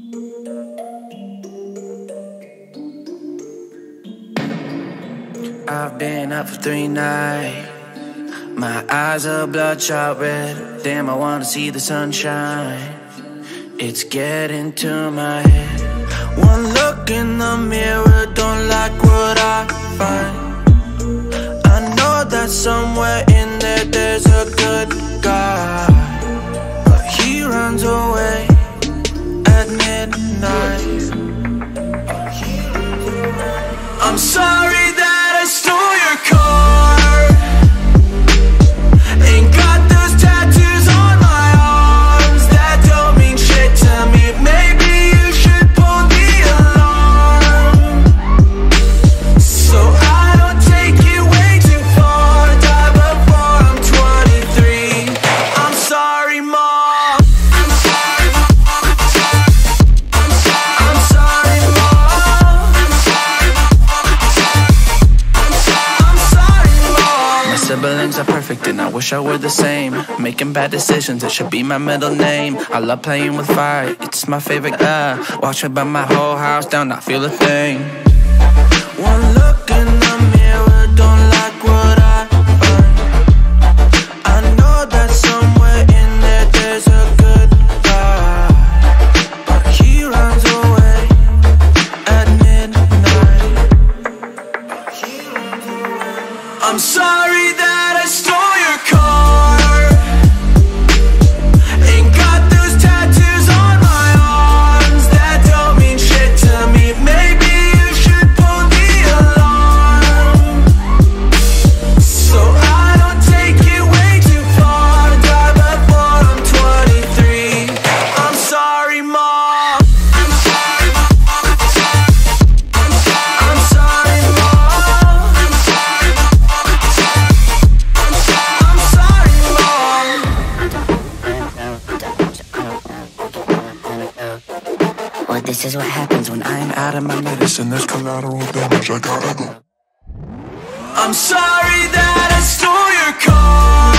I've been up for 3 nights. My eyes are bloodshot red. Damn, I wanna see the sunshine. It's getting to my head. One look in the mirror, don't like what I find. I know that somewhere in there there's a good guy, but he runs away at midnight. I'm sorry that I stole your car. Ain't got those tattoos on my arms that don't mean shit to me. Maybe you should pull the alarm, so I don't take it way too far. Die before I'm 23. I'm sorry, Mom. I'm sorry, Mom. I'm sorry, Mom. I'm sorry, Mom. My siblings are perfect and I wish I were the same. Making bad decisions, it should be my middle name. I love playing with fire, it's my favorite. Watch it burn my whole house down, not feel a thing. One look in the mirror, don't like what I find. I know that somewhere in there there's a good guy, but he runs away at midnight. I'm sorry that I stole your car. Ain't got those tattoos on my arms that don't mean shit to me. Maybe you should pull the alarm, so I don't take it way too far. Die before I'm 23. I'm sorry, Mom. I'm sorry, Mom. I'm sorry, Mom. I'm sorry, Mom. Well, this is what happens when I'm out of my medicine. There's collateral damage, I gotta go. I'm sorry that I stole your car.